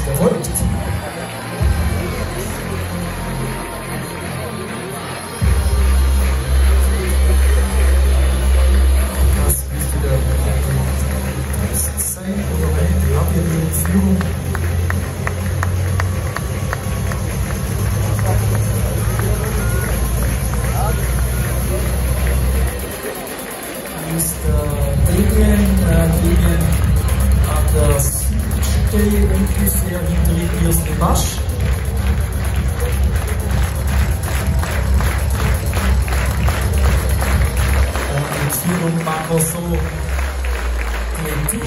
gefolgt. Das müsste der Test sein, oder nein, wir haben hier die Führung. Ist Degen an der Südstelle ungefähr hinter dem ersten Wasch. Und die Führung machen wir so TNT.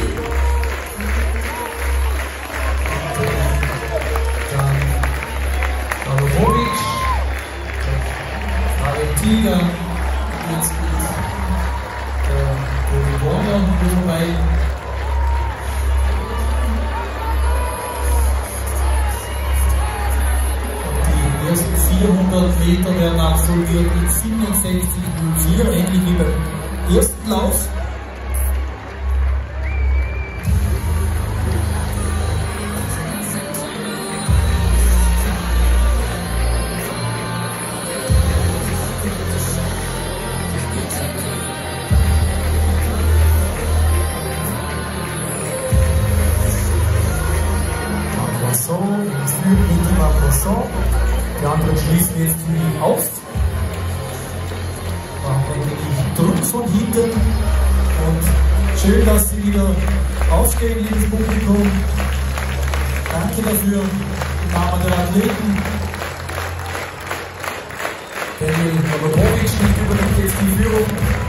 Dann Pavlovic, Valentina, jetzt Warner dabei. Die ersten 400 Meter werden absolviert mit 67,04, ähnlich wie beim ersten Lauf. Die anderen schließen jetzt für ihn auf. Machen eigentlich Druck von hinten. Und schön, dass Sie wieder aufstehen, liebes Publikum. Danke dafür, im Namen der Athleten. Daniel Pavlovic übernimmt jetzt die Führung.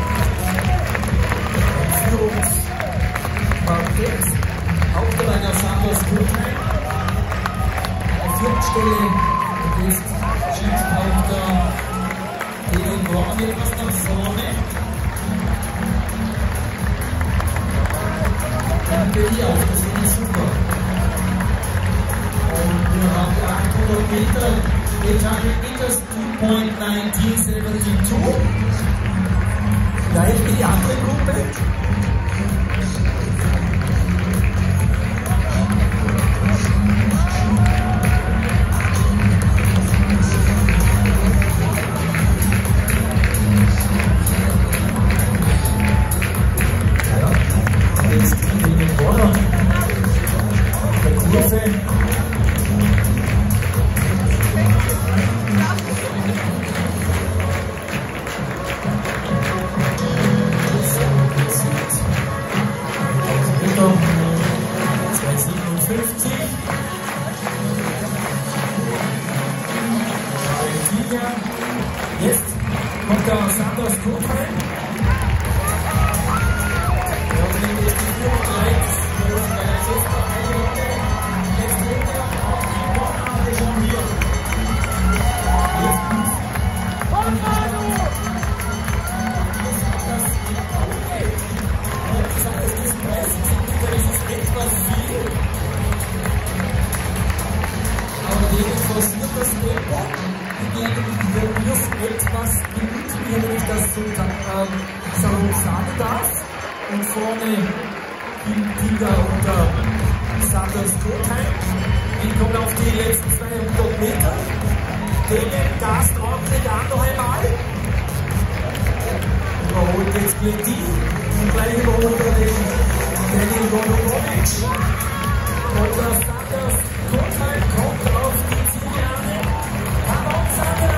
Führungsparkett. Hauptreiter Sanders Gutheim. Vierten Stelle, du bist Schiedsrichter gegen Warner etwas nach vorne. Danke dir auch, das finde ich super. Und wir haben die 800 Meter, die Target Meters 2.1972. Gleich wie die andere Gruppe. Jetzt kommt der Sanders Gutheim. Etwas benutzen, wenn ich das so sagen darf. Und vorne Tiger unter Sanders Gutheim. Die kommt auf die letzten 200 Meter. Degen Gas ordentlich an noch einmal. Überholt jetzt GT. Und gleich überholt er den Daniel Pavlovic. Und der Sanders Gutheim kommt auf die Zielgerade. Kann auch sagen,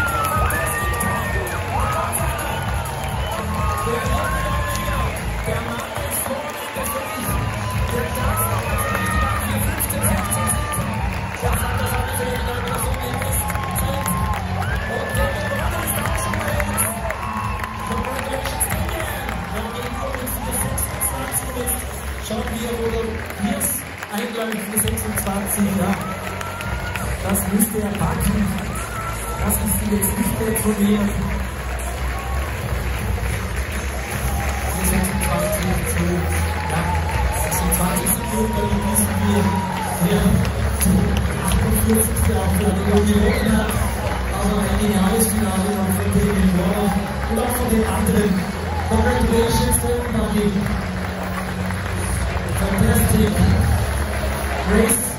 schauen wir, wo der Nils einläuft für 26, ja. Das müsste er packen. Das ist ihm jetzt nicht mehr zu nehmen. 26 zu, ja, 26 Sekunden müssen wir hier zu 48 auch für die Union hat. Aber ein geniales Finale von den Warner und auch von den anderen. Congratulations to everybody. Fantastic race.